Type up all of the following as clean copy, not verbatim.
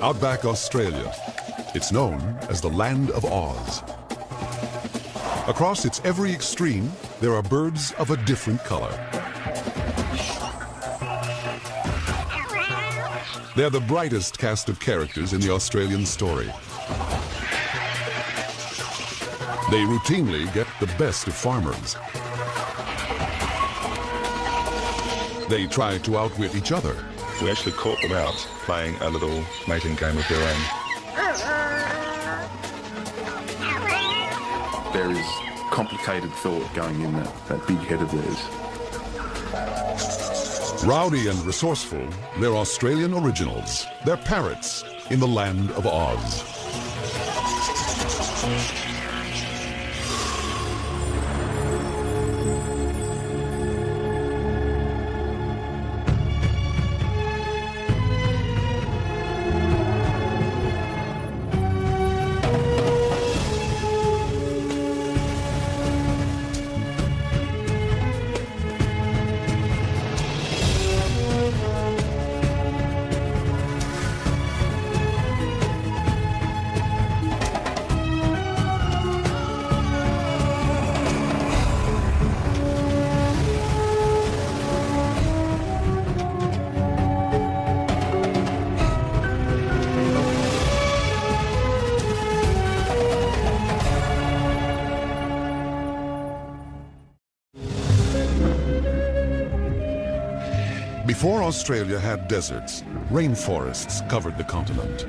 Outback Australia. It's known as the Land of Oz. Across its every extreme, there are birds of a different color. They're the brightest cast of characters in the Australian story. They routinely get the best of farmers. They try to outwit each other. We actually caught them out playing a little mating game of their own. There is complicated thought going in that big head of theirs. Rowdy and resourceful, they're Australian originals. They're parrots in the Land of Oz. Before Australia had deserts, rainforests covered the continent.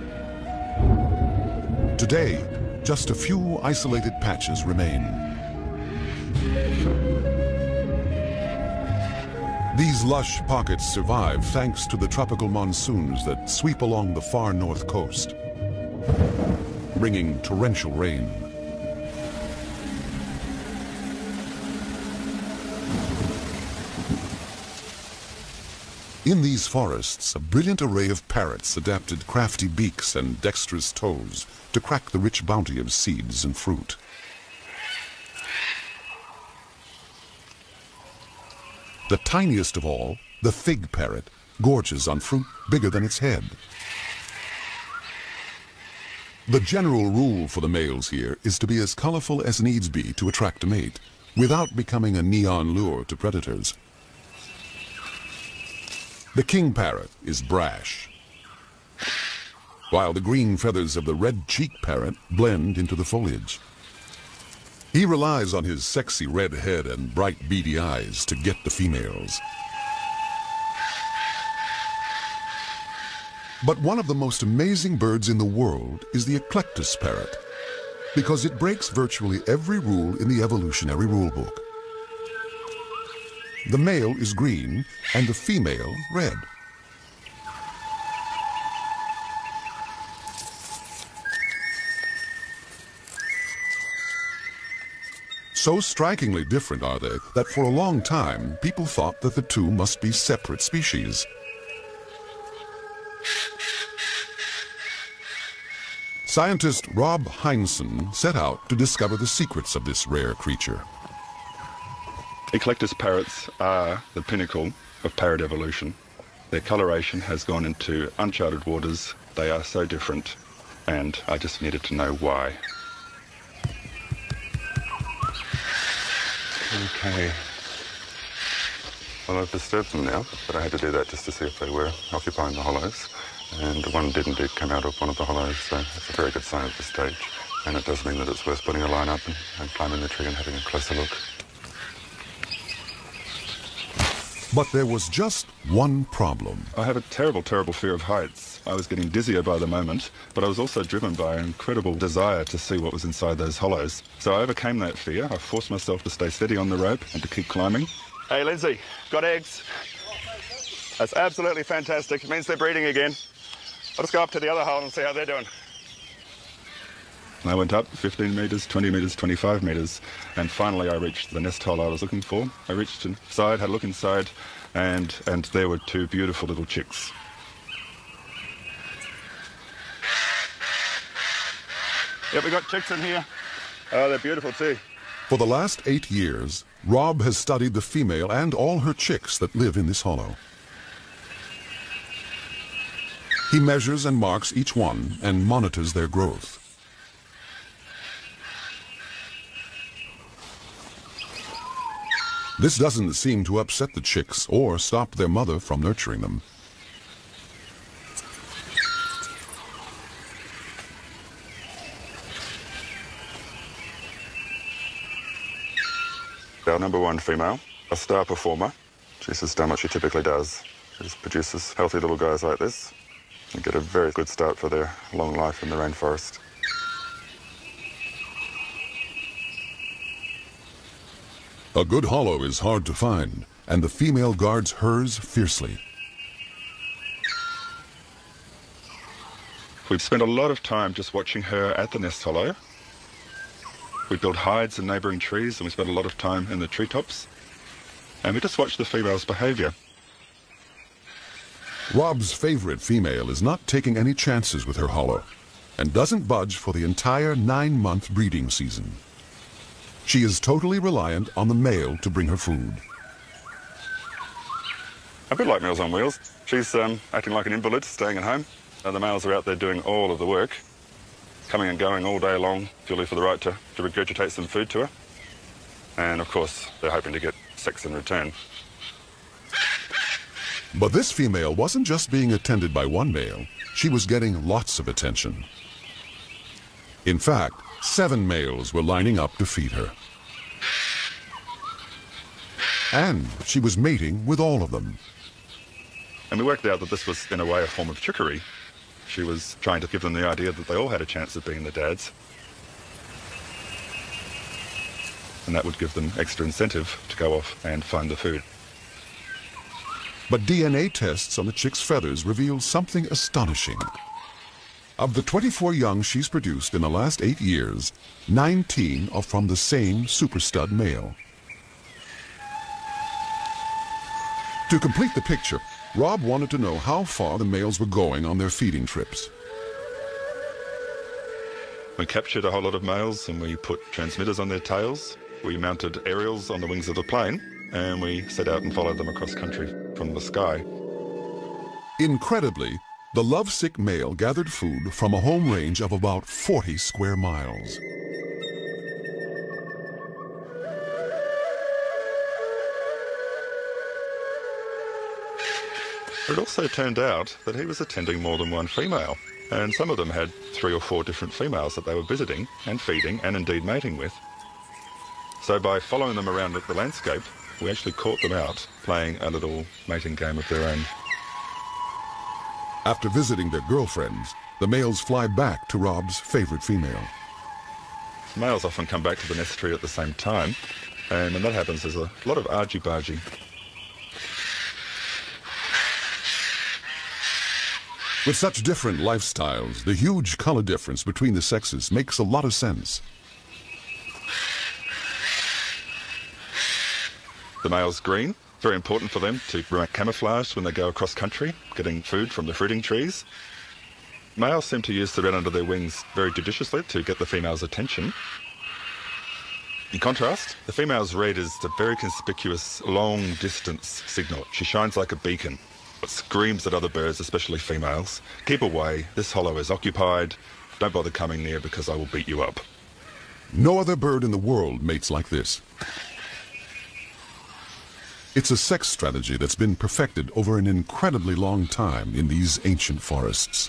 Today, just a few isolated patches remain. These lush pockets survive thanks to the tropical monsoons that sweep along the far north coast, bringing torrential rain. In these forests, a brilliant array of parrots adapted crafty beaks and dexterous toes to crack the rich bounty of seeds and fruit. The tiniest of all, the fig parrot, gorges on fruit bigger than its head. The general rule for the males here is to be as colorful as needs be to attract a mate, without becoming a neon lure to predators. The king parrot is brash, while the green feathers of the red-cheek parrot blend into the foliage. He relies on his sexy red head and bright beady eyes to get the females. But one of the most amazing birds in the world is the eclectus parrot, because it breaks virtually every rule in the evolutionary rulebook. The male is green and the female red. So strikingly different are they that for a long time people thought that the two must be separate species. Scientist Rob Heinsohn set out to discover the secrets of this rare creature. Eclectus parrots are the pinnacle of parrot evolution. Their coloration has gone into uncharted waters. They are so different, and I just needed to know why. Okay. Well, I've disturbed them now, but I had to do that just to see if they were occupying the hollows. And one did indeed come out of one of the hollows, so it's a very good sign at this stage. And it does mean that it's worth putting a line up and climbing the tree and having a closer look. But there was just one problem. I have a terrible, terrible fear of heights. I was getting dizzier by the moment, but I was also driven by an incredible desire to see what was inside those hollows. So I overcame that fear. I forced myself to stay steady on the rope and to keep climbing. Hey, Lindsay, got eggs? That's absolutely fantastic. It means they're breeding again. I'll just go up to the other hole and see how they're doing. And I went up 15 metres, 20 metres, 25 metres, and finally I reached the nest hole I was looking for. I reached inside, had a look inside, and there were two beautiful little chicks. Yep, we got chicks in here. Oh, they're beautiful too. For the last 8 years, Rob has studied the female and all her chicks that live in this hollow. He measures and marks each one and monitors their growth. This doesn't seem to upset the chicks or stop their mother from nurturing them. Our number one female, a star performer. She's just done what she typically does. She just produces healthy little guys like this and get a very good start for their long life in the rainforest. A good hollow is hard to find, and the female guards hers fiercely. We've spent a lot of time just watching her at the nest hollow. We build hides in neighbouring trees, and we spend a lot of time in the treetops. And we just watch the female's behaviour. Rob's favorite female is not taking any chances with her hollow and doesn't budge for the entire 9-month breeding season. She is totally reliant on the male to bring her food. A bit like Meals on Wheels. She's acting like an invalid, staying at home. And the males are out there doing all of the work, coming and going all day long, purely for the right to regurgitate some food to her. And of course, they're hoping to get sex in return. But this female wasn't just being attended by one male, she was getting lots of attention. In fact, 7 males were lining up to feed her. And she was mating with all of them. And we worked out that this was, in a way, a form of trickery. She was trying to give them the idea that they all had a chance of being the dads. And that would give them extra incentive to go off and find the food. But DNA tests on the chick's feathers reveal something astonishing. Of the 24 young she's produced in the last 8 years, 19 are from the same super stud male. To complete the picture, Rob wanted to know how far the males were going on their feeding trips. We captured a whole lot of males and we put transmitters on their tails. We mounted aerials on the wings of the plane and we set out and followed them across country from the sky. Incredibly, the lovesick male gathered food from a home range of about 40 square miles. It also turned out that he was attending more than one female, and some of them had 3 or 4 different females that they were visiting and feeding and indeed mating with. So by following them around the landscape, we actually caught them out playing a little mating game of their own. After visiting their girlfriends, the males fly back to Rob's favorite female. Males often come back to the nest tree at the same time, and when that happens, there's a lot of argy-bargy. With such different lifestyles, the huge color difference between the sexes makes a lot of sense. The male's green, very important for them to remain camouflaged when they go across country, getting food from the fruiting trees. Males seem to use the red under their wings very judiciously to get the female's attention. In contrast, the female's red is a very conspicuous long-distance signal. She shines like a beacon. It screams at other birds, especially females. Keep away, this hollow is occupied. Don't bother coming near because I will beat you up. No other bird in the world mates like this. It's a sex strategy that's been perfected over an incredibly long time in these ancient forests.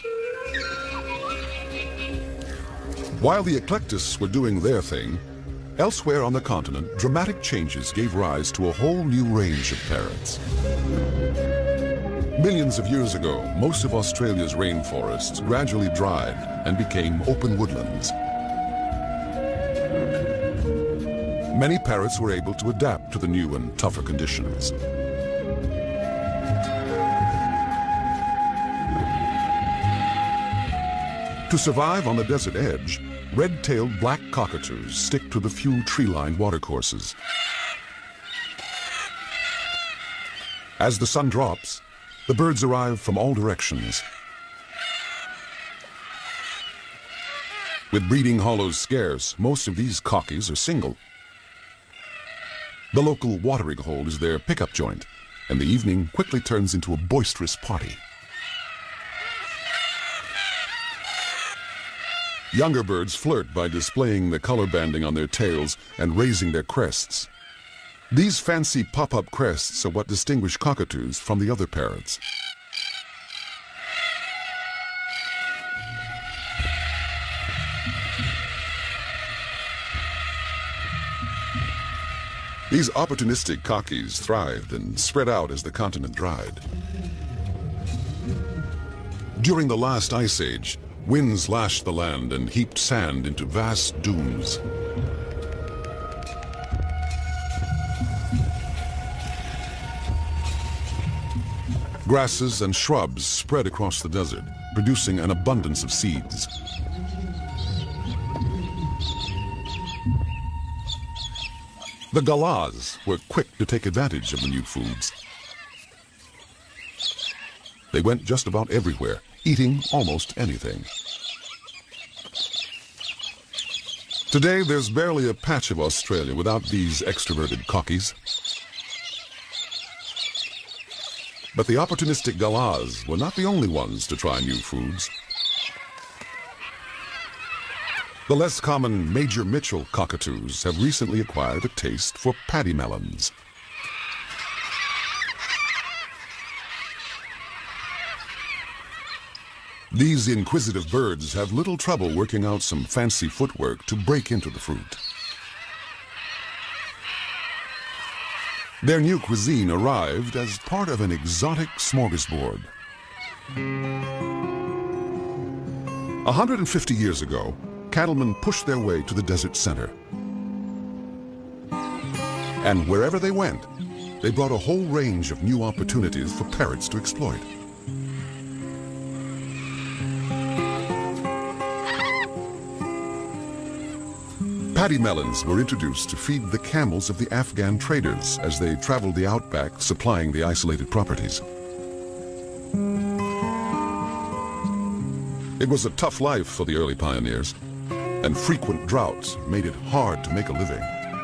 While the eclectists were doing their thing, elsewhere on the continent, dramatic changes gave rise to a whole new range of parrots. Millions of years ago, most of Australia's rainforests gradually dried and became open woodlands. Many parrots were able to adapt to the new and tougher conditions. To survive on the desert edge, red-tailed black cockatoos stick to the few tree-lined watercourses. As the sun drops, the birds arrive from all directions. With breeding hollows scarce, most of these cockies are single. The local watering hole is their pickup joint, and the evening quickly turns into a boisterous party. Younger birds flirt by displaying the color banding on their tails and raising their crests. These fancy pop-up crests are what distinguish cockatoos from the other parrots. These opportunistic cockies thrived and spread out as the continent dried. During the last ice age, winds lashed the land and heaped sand into vast dunes. Grasses and shrubs spread across the desert, producing an abundance of seeds. The galahs were quick to take advantage of the new foods. They went just about everywhere, eating almost anything. Today, there's barely a patch of Australia without these extroverted cockies. But the opportunistic galahs were not the only ones to try new foods. The less common Major Mitchell cockatoos have recently acquired a taste for paddy melons. These inquisitive birds have little trouble working out some fancy footwork to break into the fruit. Their new cuisine arrived as part of an exotic smorgasbord. 150 years ago, cattlemen pushed their way to the desert center. And wherever they went, they brought a whole range of new opportunities for parrots to exploit. Paddy melons were introduced to feed the camels of the Afghan traders as they traveled the outback, supplying the isolated properties. It was a tough life for the early pioneers, and frequent droughts made it hard to make a living.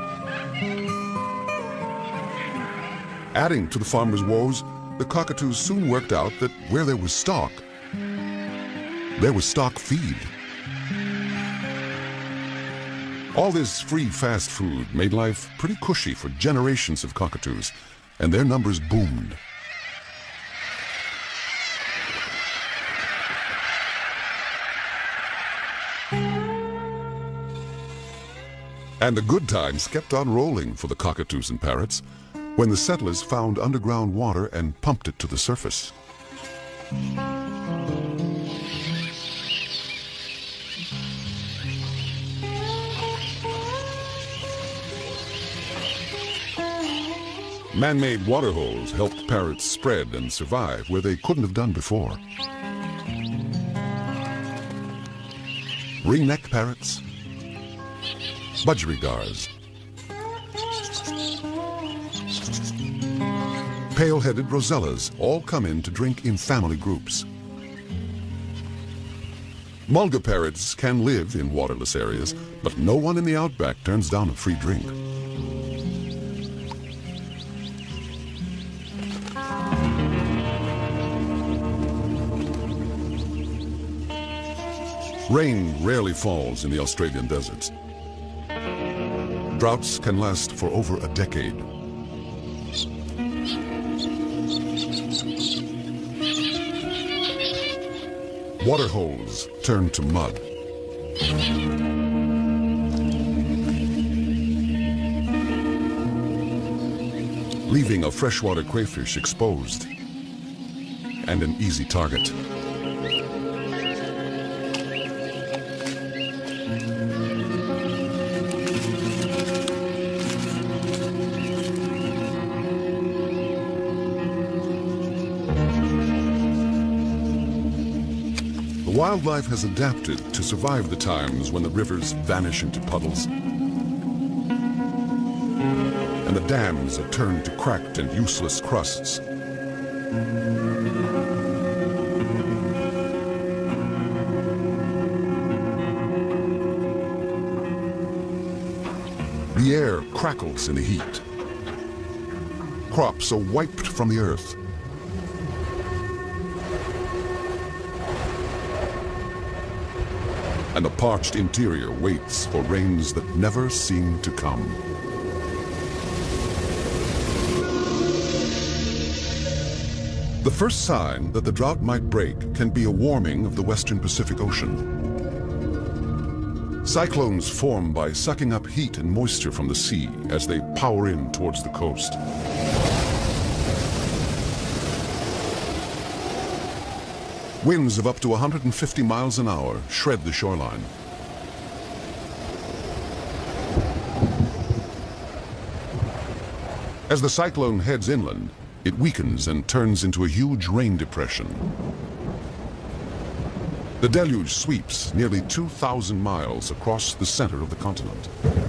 Adding to the farmers' woes, the cockatoos soon worked out that where there was stock, there was stock feed. All this free fast food made life pretty cushy for generations of cockatoos, and their numbers boomed. And the good times kept on rolling for the cockatoos and parrots when the settlers found underground water and pumped it to the surface. Man-made water holes helped parrots spread and survive where they couldn't have done before. Ringneck parrots, budgerigars, pale-headed rosellas all come in to drink in family groups. Mulga parrots can live in waterless areas, but no one in the outback turns down a free drink. Rain rarely falls in the Australian deserts. Droughts can last for over a decade. Water holes turn to mud. Leaving a freshwater crayfish exposed and an easy target. Wildlife has adapted to survive the times when the rivers vanish into puddles and the dams are turned to cracked and useless crusts. The air crackles in the heat. Crops are wiped from the earth. and the parched interior waits for rains that never seem to come. The first sign that the drought might break can be a warming of the western Pacific Ocean. Cyclones form by sucking up heat and moisture from the sea as they power in towards the coast. Winds of up to 150 miles an hour shred the shoreline. As the cyclone heads inland, it weakens and turns into a huge rain depression. The deluge sweeps nearly 2,000 miles across the center of the continent.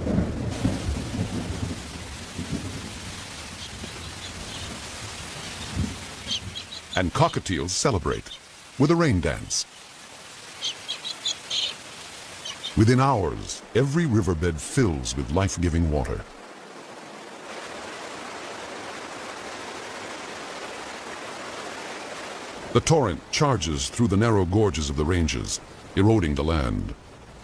And cockatiels celebrate with a rain dance. Within hours, every riverbed fills with life-giving water. The torrent charges through the narrow gorges of the ranges, eroding the land.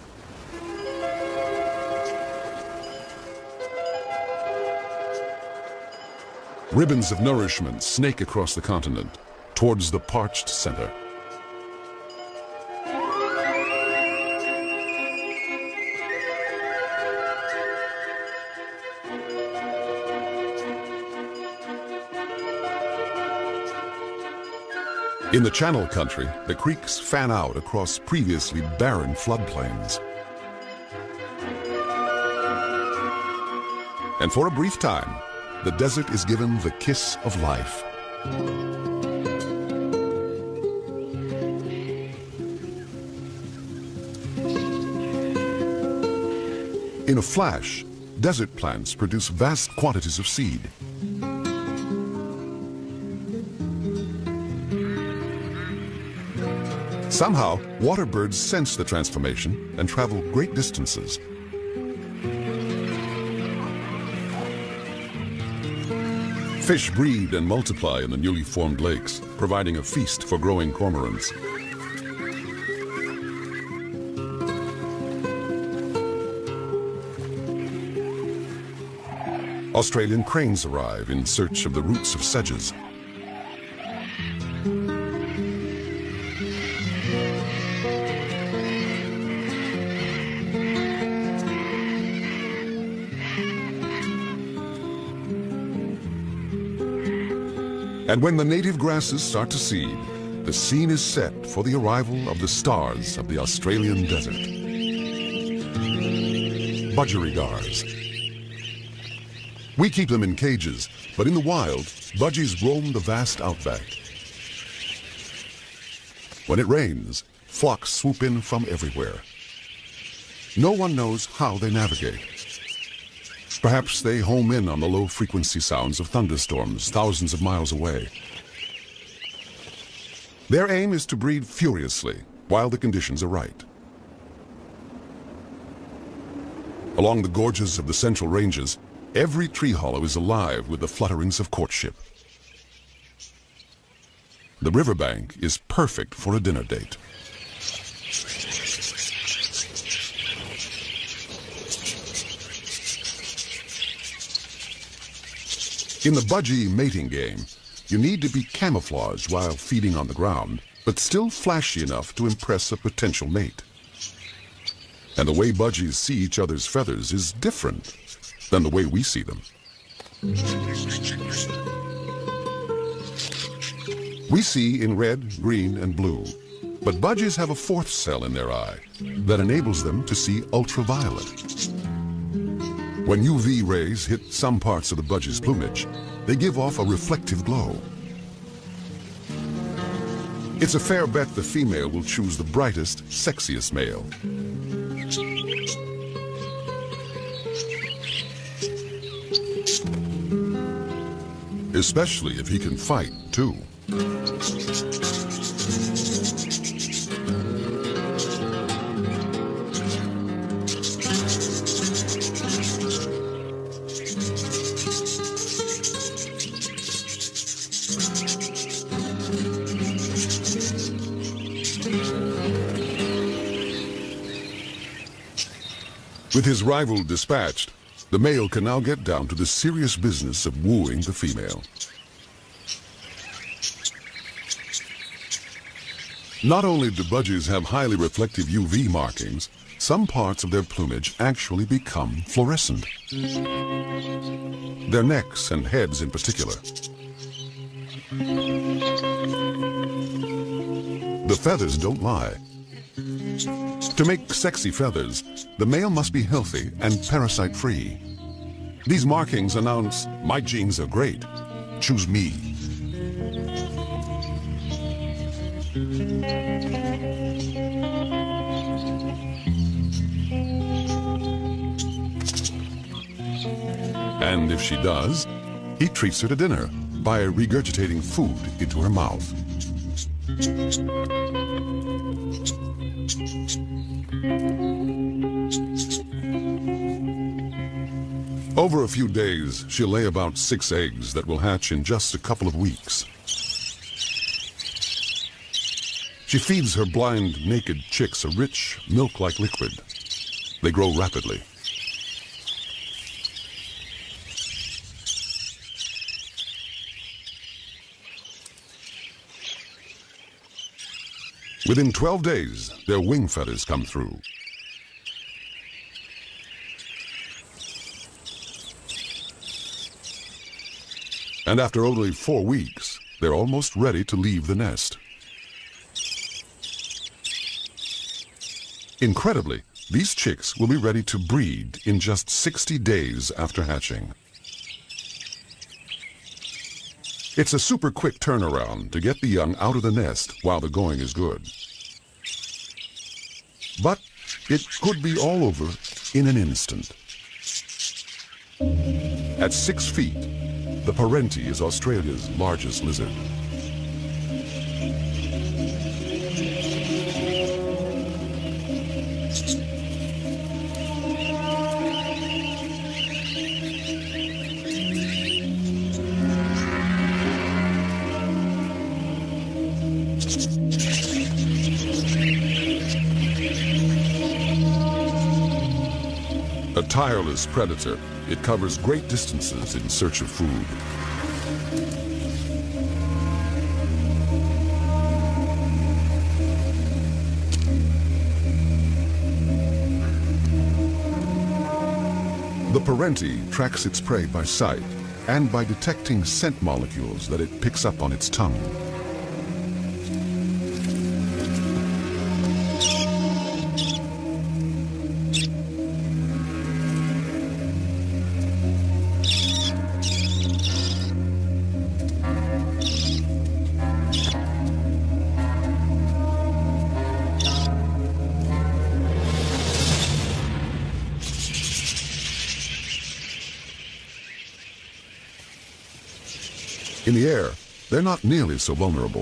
Ribbons of nourishment snake across the continent towards the parched center. In the Channel Country, the creeks fan out across previously barren floodplains. And for a brief time, the desert is given the kiss of life. In a flash, desert plants produce vast quantities of seed. Somehow, water birds sense the transformation and travel great distances. Fish breed and multiply in the newly formed lakes, providing a feast for growing cormorants. Australian cranes arrive in search of the roots of sedges. And when the native grasses start to seed, the scene is set for the arrival of the stars of the Australian desert. Budgerigars. We keep them in cages, but in the wild, budgies roam the vast outback. When it rains, flocks swoop in from everywhere. No one knows how they navigate. Perhaps they home in on the low-frequency sounds of thunderstorms thousands of miles away. Their aim is to breed furiously while the conditions are right. Along the gorges of the central ranges, every tree hollow is alive with the flutterings of courtship. The riverbank is perfect for a dinner date. In the budgie mating game, you need to be camouflaged while feeding on the ground, but still flashy enough to impress a potential mate. And the way budgies see each other's feathers is different than the way we see them. We see in red, green, and blue, but budgies have a fourth cell in their eye that enables them to see ultraviolet. When UV rays hit some parts of the budgie's plumage, they give off a reflective glow. It's a fair bet the female will choose the brightest, sexiest male. Especially if he can fight, too. With his rival dispatched, the male can now get down to the serious business of wooing the female. Not only do budgies have highly reflective UV markings, some parts of their plumage actually become fluorescent. Their necks and heads in particular. The feathers don't lie. To make sexy feathers, the male must be healthy and parasite-free. These markings announce, my genes are great, choose me. And if she does, he treats her to dinner by regurgitating food into her mouth. Over a few days, she'll lay about 6 eggs that will hatch in just a couple of weeks. She feeds her blind, naked chicks a rich, milk-like liquid. They grow rapidly. Within 12 days, their wing feathers come through. And after only 4 weeks, they're almost ready to leave the nest. Incredibly, these chicks will be ready to breed in just 60 days after hatching. It's a super quick turnaround to get the young out of the nest while the going is good. But it could be all over in an instant. At 6 feet, the parenti is Australia's largest lizard. A tireless predator, it covers great distances in search of food. The parenti tracks its prey by sight and by detecting scent molecules that it picks up on its tongue. In the air, they're not nearly so vulnerable.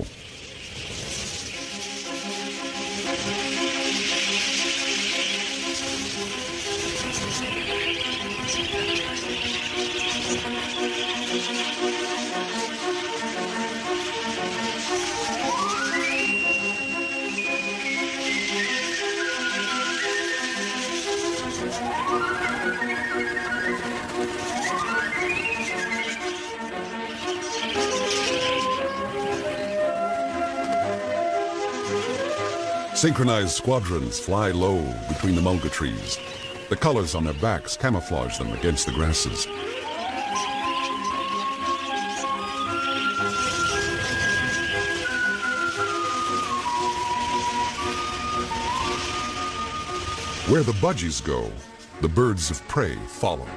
Synchronized squadrons fly low between the mulga trees. The colors on their backs camouflage them against the grasses. Where the budgies go, the birds of prey follow.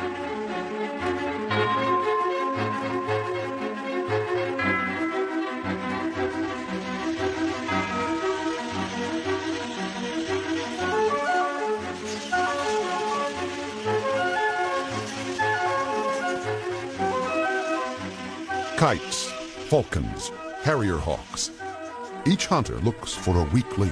Kites, falcons, harrier hawks. Each hunter looks for a weak link.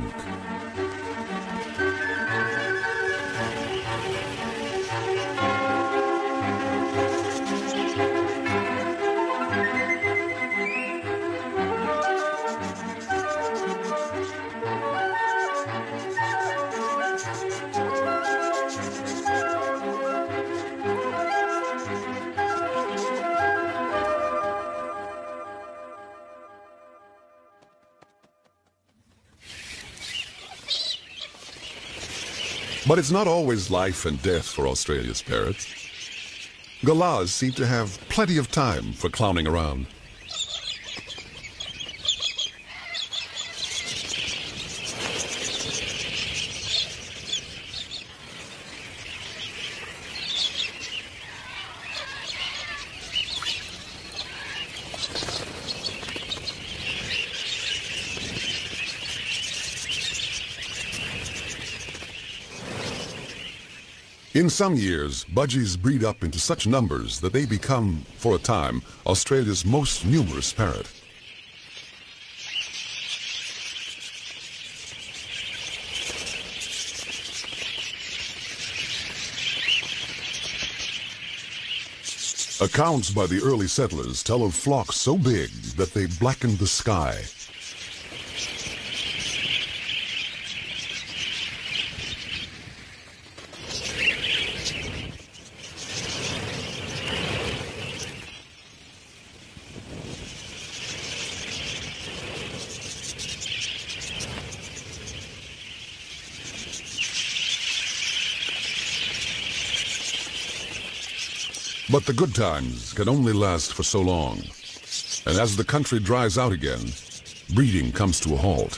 But it's not always life and death for Australia's parrots. Galahs seem to have plenty of time for clowning around. In some years, budgies breed up into such numbers that they become, for a time, Australia's most numerous parrot. Accounts by the early settlers tell of flocks so big that they blackened the sky. But the good times can only last for so long. And as the country dries out again, breeding comes to a halt.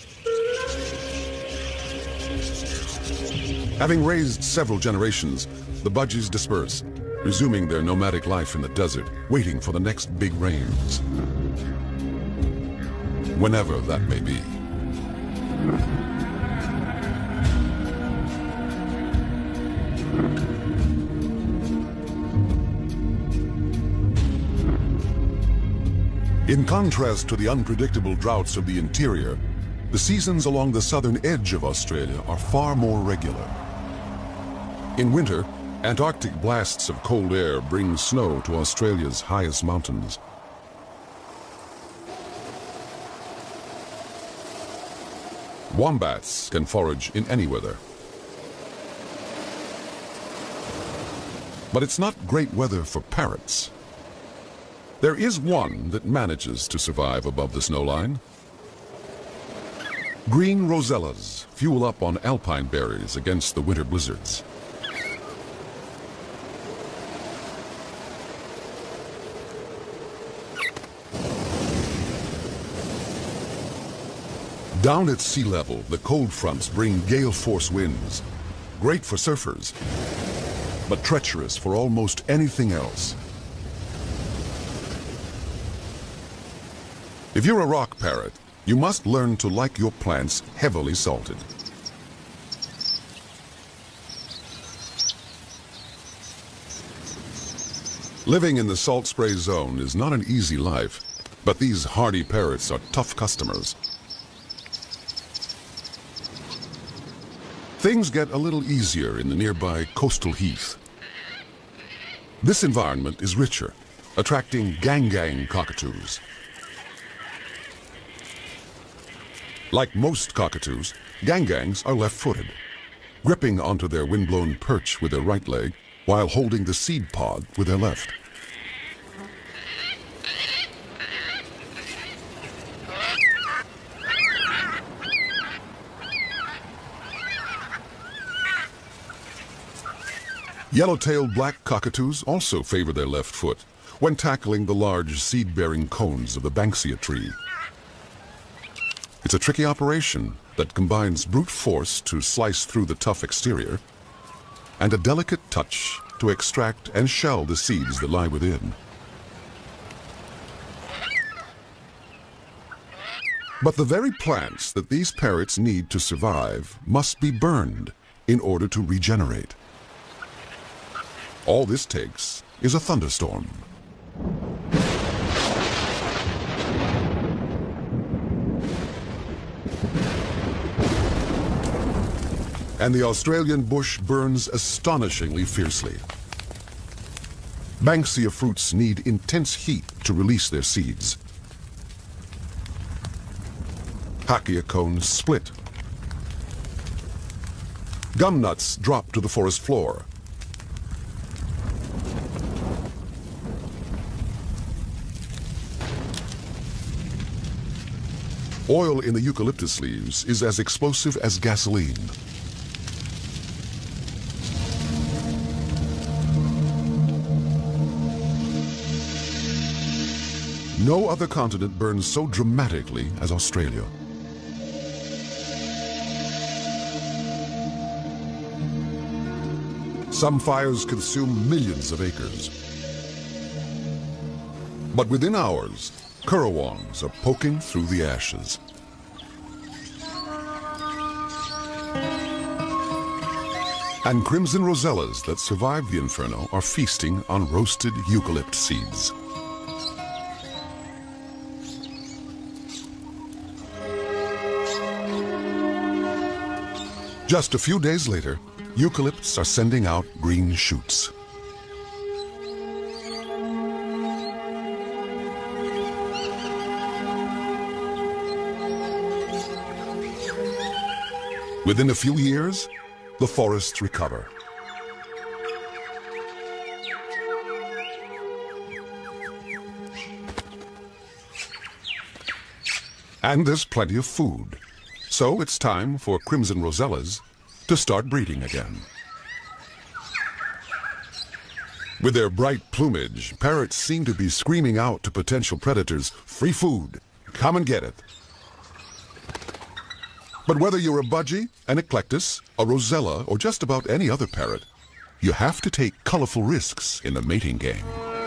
Having raised several generations, the budgies disperse, resuming their nomadic life in the desert, waiting for the next big rains. Whenever that may be. In contrast to the unpredictable droughts of the interior, the seasons along the southern edge of Australia are far more regular. In winter, Antarctic blasts of cold air bring snow to Australia's highest mountains. Wombats can forage in any weather. But it's not great weather for parrots. There is one that manages to survive above the snowline. Green rosellas fuel up on alpine berries against the winter blizzards. Down at sea level, the cold fronts bring gale force winds, great for surfers, but treacherous for almost anything else. If you're a rock parrot, you must learn to like your plants heavily salted. Living in the salt spray zone is not an easy life, but these hardy parrots are tough customers. Things get a little easier in the nearby coastal heath. This environment is richer, attracting gang cockatoos. Like most cockatoos, gangs are left-footed, gripping onto their windblown perch with their right leg while holding the seed pod with their left. Yellow-tailed black cockatoos also favor their left foot when tackling the large seed-bearing cones of the banksia tree. It's a tricky operation that combines brute force to slice through the tough exterior and a delicate touch to extract and shell the seeds that lie within. But the very plants that these parrots need to survive must be burned in order to regenerate. All this takes is a thunderstorm. And the Australian bush burns astonishingly fiercely. Banksia fruits need intense heat to release their seeds. Hakea cones split. Gum nuts drop to the forest floor. Oil in the eucalyptus leaves is as explosive as gasoline. No other continent burns so dramatically as Australia. Some fires consume millions of acres. But within hours, currawongs are poking through the ashes. And crimson rosellas that survived the inferno are feasting on roasted eucalypt seeds. Just a few days later, eucalypts are sending out green shoots. Within a few years, the forests recover. And there's plenty of food. So it's time for crimson rosellas to start breeding again. With their bright plumage, parrots seem to be screaming out to potential predators, "Free food, come and get it." But whether you're a budgie, an eclectus, a rosella, or just about any other parrot, you have to take colorful risks in the mating game.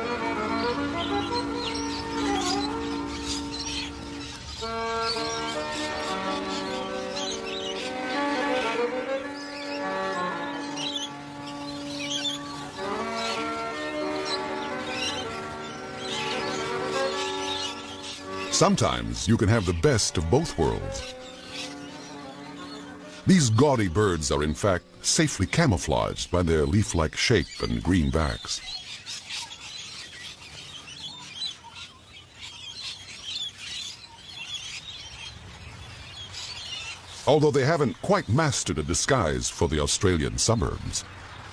Sometimes you can have the best of both worlds. These gaudy birds are in fact safely camouflaged by their leaf-like shape and green backs. Although they haven't quite mastered a disguise for the Australian suburbs.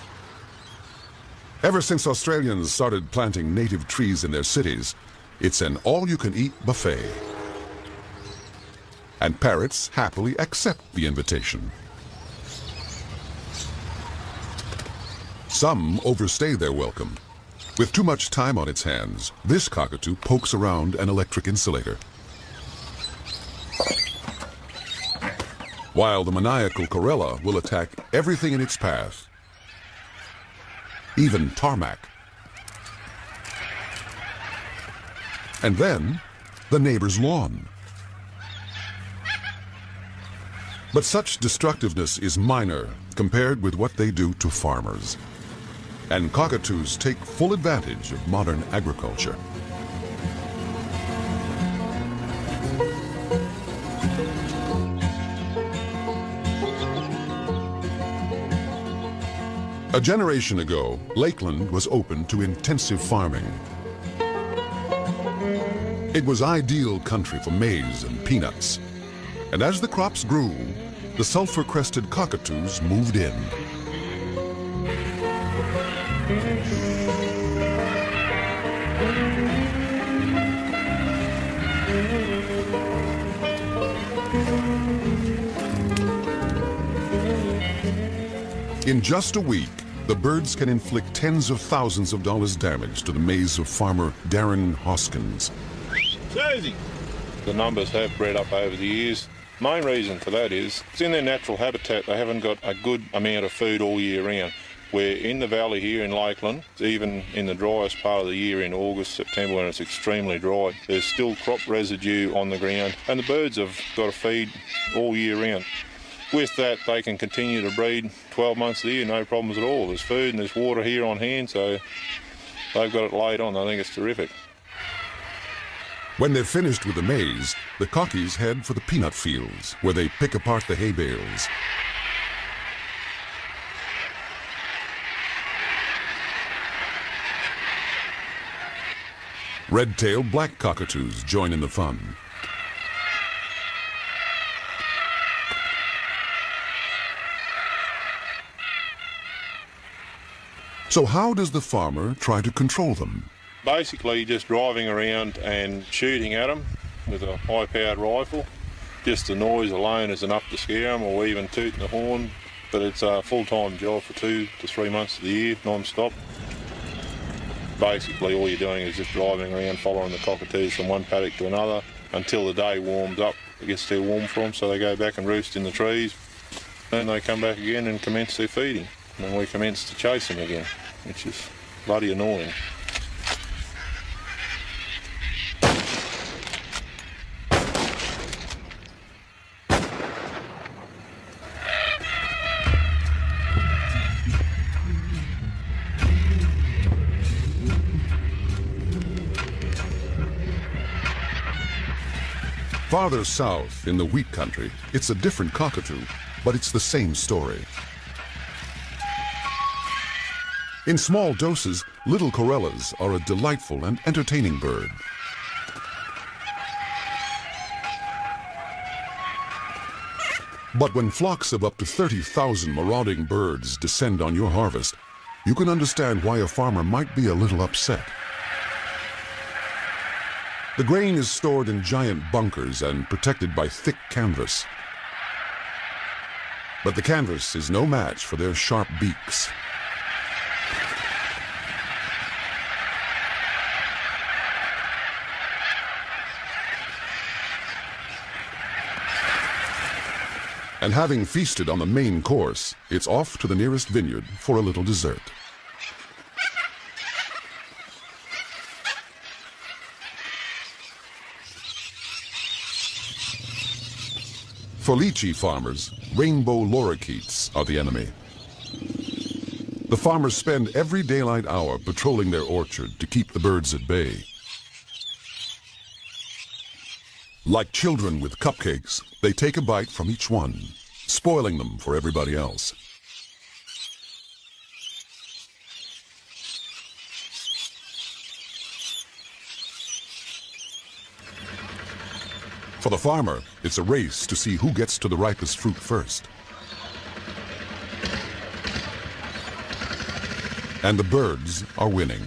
Ever since Australians started planting native trees in their cities, it's an all-you-can-eat buffet. And parrots happily accept the invitation. Some overstay their welcome. With too much time on its hands, this cockatoo pokes around an electric insulator. While the maniacal corella will attack everything in its path, even tarmac. And then, the neighbor's lawn. But such destructiveness is minor compared with what they do to farmers. And cockatoos take full advantage of modern agriculture. A generation ago, Lakeland was open to intensive farming. It was ideal country for maize and peanuts. And as the crops grew, the sulfur-crested cockatoos moved in. In just a week, the birds can inflict tens of thousands of dollars damage to the maize of farmer Darren Hoskins. Susie! The numbers have bred up over the years. Main reason for that is, it's in their natural habitat, they haven't got a good amount of food all year round. Where in the valley here in Lakeland, even in the driest part of the year in August, September when it's extremely dry, there's still crop residue on the ground and the birds have got to feed all year round. With that, they can continue to breed 12 months a year, no problems at all. There's food and there's water here on hand, so they've got it laid on. I think it's terrific. When they're finished with the maize, the cockies head for the peanut fields, where they pick apart the hay bales. Red-tailed black cockatoos join in the fun. So how does the farmer try to control them? Basically just driving around and shooting at them with a high-powered rifle. Just the noise alone is enough to scare them, or even tooting the horn. But it's a full-time job for 2 to 3 months of the year, non-stop. Basically all you're doing is just driving around following the cockatoos from one paddock to another until the day warms up. It gets too warm for them, so they go back and roost in the trees. Then they come back again and commence their feeding. And then we commence to chase them again, which is bloody annoying. Farther south, in the wheat country, it's a different cockatoo, but it's the same story. In small doses, little corellas are a delightful and entertaining bird. But when flocks of up to 30,000 marauding birds descend on your harvest, you can understand why a farmer might be a little upset. The grain is stored in giant bunkers and protected by thick canvas. But the canvas is no match for their sharp beaks. And having feasted on the main course, it's off to the nearest vineyard for a little dessert. For lychee farmers, rainbow lorikeets are the enemy. The farmers spend every daylight hour patrolling their orchard to keep the birds at bay. Like children with cupcakes, they take a bite from each one, spoiling them for everybody else. For the farmer, it's a race to see who gets to the ripest fruit first. And the birds are winning.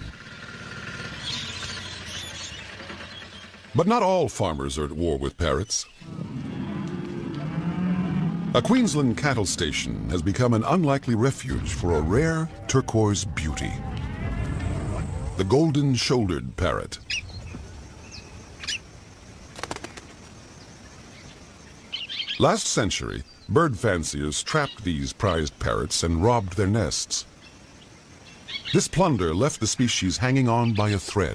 But not all farmers are at war with parrots. A Queensland cattle station has become an unlikely refuge for a rare turquoise beauty, the golden-shouldered parrot. Last century, bird fanciers trapped these prized parrots and robbed their nests. This plunder left the species hanging on by a thread.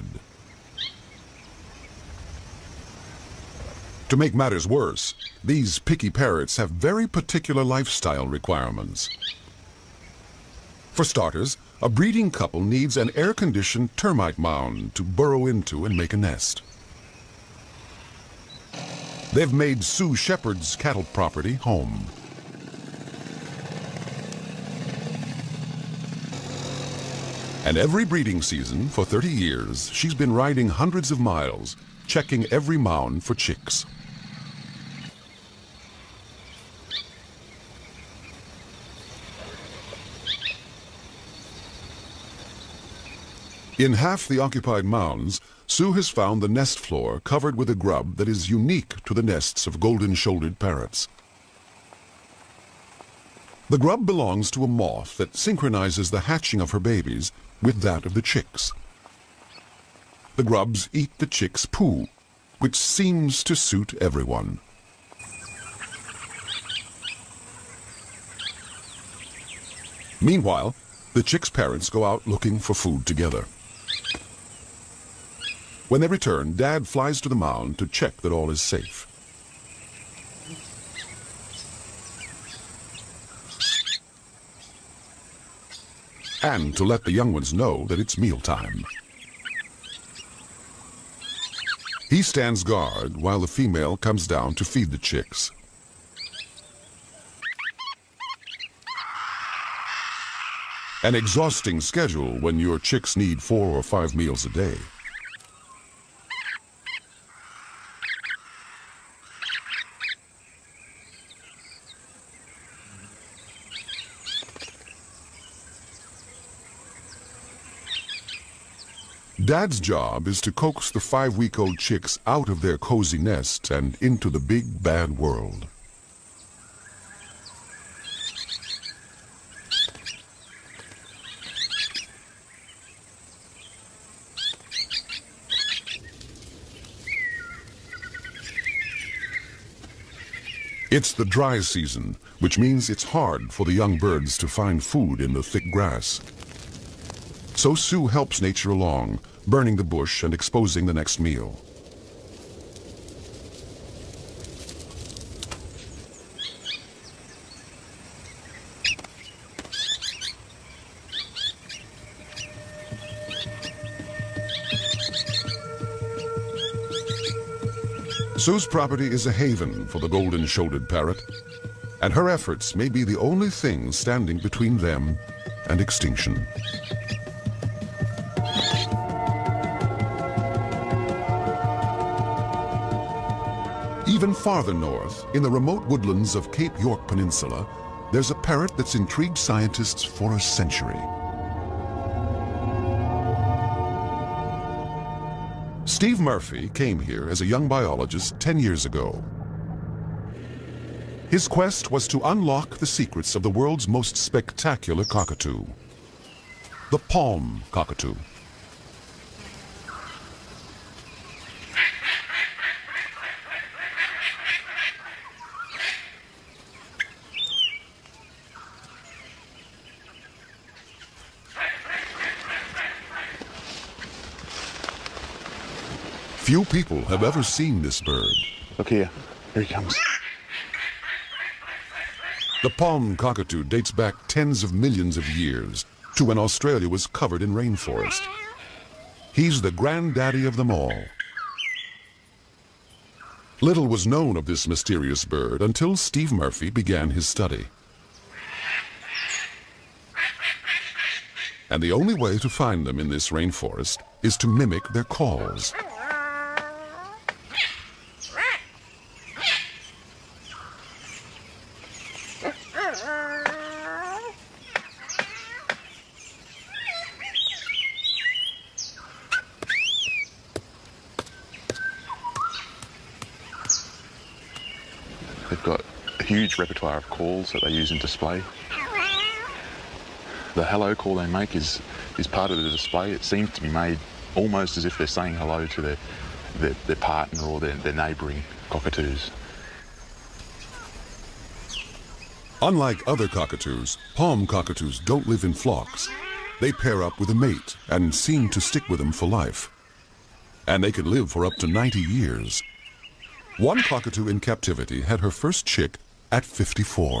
To make matters worse, these picky parrots have very particular lifestyle requirements. For starters, a breeding couple needs an air-conditioned termite mound to burrow into and make a nest. They've made Sue Shepherd's cattle property home. And every breeding season for 30 years, she's been riding hundreds of miles, checking every mound for chicks. In half the occupied mounds, Sue has found the nest floor covered with a grub that is unique to the nests of golden-shouldered parrots. The grub belongs to a moth that synchronizes the hatching of her babies with that of the chicks. The grubs eat the chicks' poo, which seems to suit everyone. Meanwhile, the chicks' parents go out looking for food together. When they return, Dad flies to the mound to check that all is safe. And to let the young ones know that it's mealtime. He stands guard while the female comes down to feed the chicks. An exhausting schedule when your chicks need 4 or 5 meals a day. Dad's job is to coax the 5-week-old chicks out of their cozy nest and into the big bad world. It's the dry season, which means it's hard for the young birds to find food in the thick grass. So Sue helps nature along, burning the bush and exposing the next meal. Sue's property is a haven for the golden-shouldered parrot, and her efforts may be the only thing standing between them and extinction. Even farther north, in the remote woodlands of Cape York Peninsula, there's a parrot that's intrigued scientists for a century. Steve Murphy came here as a young biologist 10 years ago. His quest was to unlock the secrets of the world's most spectacular cockatoo, the palm cockatoo. Few people have ever seen this bird. Look here he comes. The palm cockatoo dates back tens of millions of years to when Australia was covered in rainforest. He's the granddaddy of them all. Little was known of this mysterious bird until Steve Murphy began his study. And the only way to find them in this rainforest is to mimic their calls. They've got a huge repertoire of calls that they use in display. The hello call they make is part of the display. It seems to be made almost as if they're saying hello to their partner or their neighbouring cockatoos. Unlike other cockatoos, palm cockatoos don't live in flocks. They pair up with a mate and seem to stick with them for life. And they can live for up to 90 years. One cockatoo in captivity had her first chick at 54.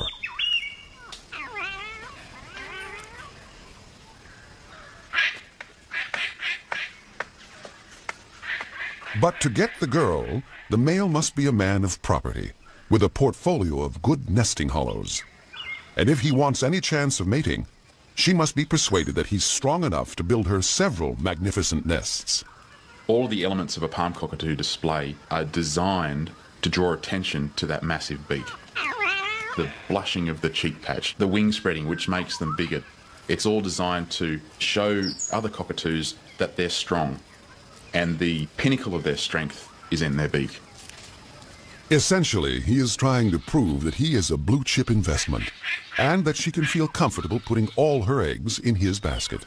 But to get the girl, the male must be a man of property, with a portfolio of good nesting hollows. And if he wants any chance of mating, she must be persuaded that he's strong enough to build her several magnificent nests. All of the elements of a palm cockatoo display are designed to draw attention to that massive beak. The blushing of the cheek patch, the wing spreading, which makes them bigger. It's all designed to show other cockatoos that they're strong, and the pinnacle of their strength is in their beak. Essentially, he is trying to prove that he is a blue-chip investment, and that she can feel comfortable putting all her eggs in his basket.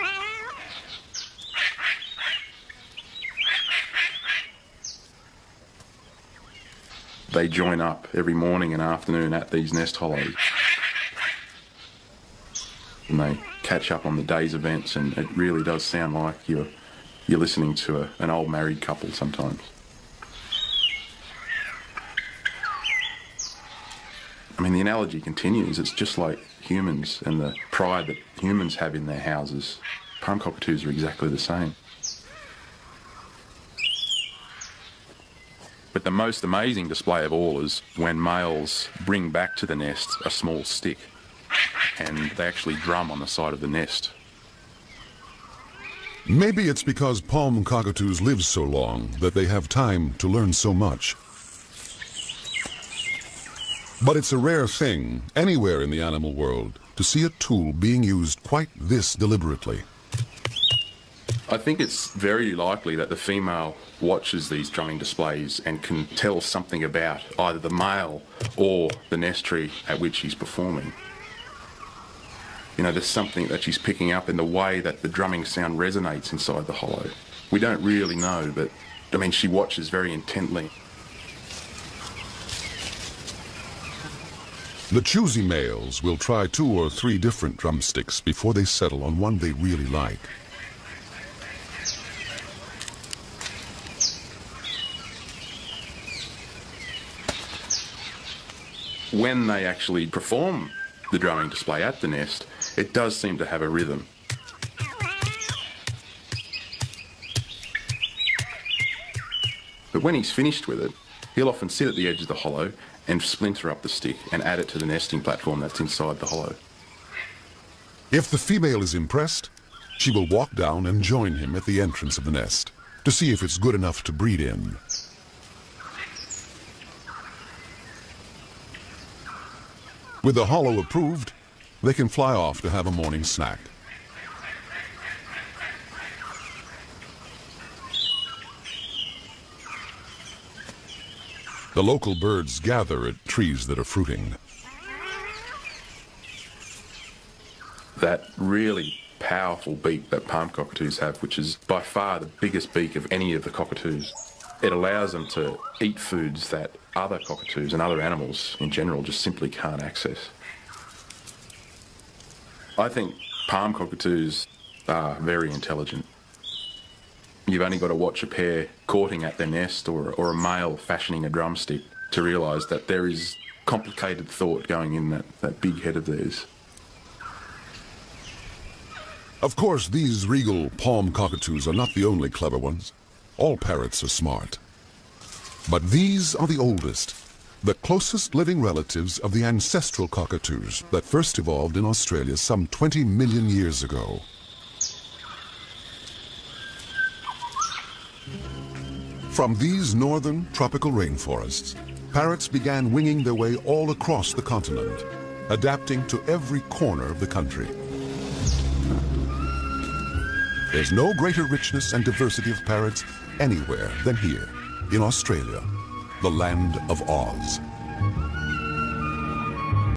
They join up every morning and afternoon at these nest hollows. And they catch up on the day's events, and it really does sound like you're listening to an old married couple sometimes. I mean, the analogy continues. It's just like humans and the pride that humans have in their houses. Palm cockatoos are exactly the same. But the most amazing display of all is when males bring back to the nest a small stick, and they actually drum on the side of the nest. Maybe it's because palm cockatoos live so long that they have time to learn so much. But it's a rare thing anywhere in the animal world to see a tool being used quite this deliberately. I think it's very likely that the female watches these drumming displays and can tell something about either the male or the nest tree at which he's performing. You know, there's something that she's picking up in the way that the drumming sound resonates inside the hollow. We don't really know, but I mean, she watches very intently. The choosy males will try 2 or 3 different drumsticks before they settle on one they really like. When they actually perform the drumming display at the nest, it does seem to have a rhythm. But when he's finished with it, he'll often sit at the edge of the hollow and splinter up the stick and add it to the nesting platform that's inside the hollow. If the female is impressed, she will walk down and join him at the entrance of the nest to see if it's good enough to breed in. With the hollow approved, they can fly off to have a morning snack. The local birds gather at trees that are fruiting. That really powerful beak that palm cockatoos have, which is by far the biggest beak of any of the cockatoos, it allows them to eat foods that other cockatoos and other animals in general just simply can't access. I think palm cockatoos are very intelligent. You've only got to watch a pair courting at their nest or a male fashioning a drumstick to realise that there is complicated thought going in that big head of theirs. Of course, these regal palm cockatoos are not the only clever ones. All parrots are smart. But these are the oldest, the closest living relatives of the ancestral cockatoos that first evolved in Australia some 20 million years ago. From these northern tropical rainforests, parrots began winging their way all across the continent, adapting to every corner of the country. There's no greater richness and diversity of parrots anywhere than here in Australia, the land of Oz.